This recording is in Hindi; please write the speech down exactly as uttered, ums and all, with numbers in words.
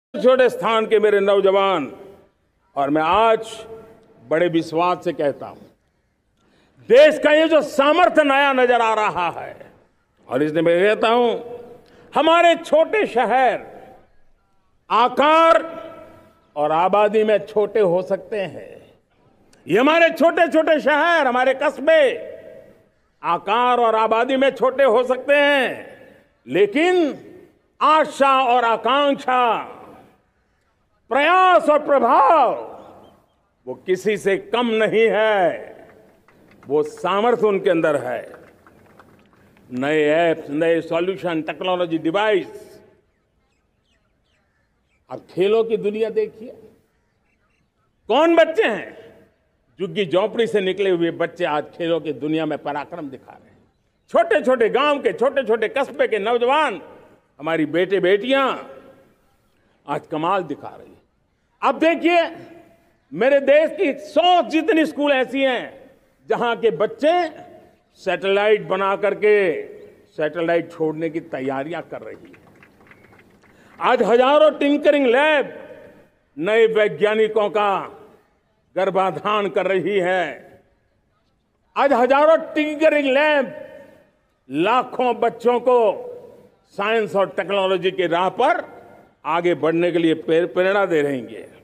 छोटे स्थान के मेरे नौजवान, और मैं आज बड़े विश्वास से कहता हूं, देश का ये जो सामर्थ्य नया नजर आ रहा है, और इसलिए मैं कहता हूं हमारे छोटे शहर आकार और आबादी में छोटे हो सकते हैं। ये हमारे छोटे छोटे शहर, हमारे कस्बे आकार और आबादी में छोटे हो सकते हैं, लेकिन आशा और आकांक्षा, प्रयास और प्रभाव वो किसी से कम नहीं है। वो सामर्थ्य उनके अंदर है। नए ऐप्स, नए सॉल्यूशन, टेक्नोलॉजी, डिवाइस। अब खेलों की दुनिया देखिए, कौन बच्चे हैं? झुग्गी झोंपड़ी से निकले हुए बच्चे आज खेलों की दुनिया में पराक्रम दिखा रहे हैं। छोटे छोटे गांव के, छोटे छोटे कस्बे के नौजवान, हमारी बेटे बेटियां आज कमाल दिखा रही है। अब देखिए, मेरे देश की सौ जितनी स्कूल ऐसी हैं जहां के बच्चे सैटेलाइट बना करके सैटेलाइट छोड़ने की तैयारियां कर रही है। आज हजारों टिंकरिंग लैब नए वैज्ञानिकों का गर्भाधान कर रही है। आज हजारों टिंकरिंग लैब लाखों बच्चों को साइंस और टेक्नोलॉजी की राह पर आगे बढ़ने के लिए प्रेरणा दे रही है।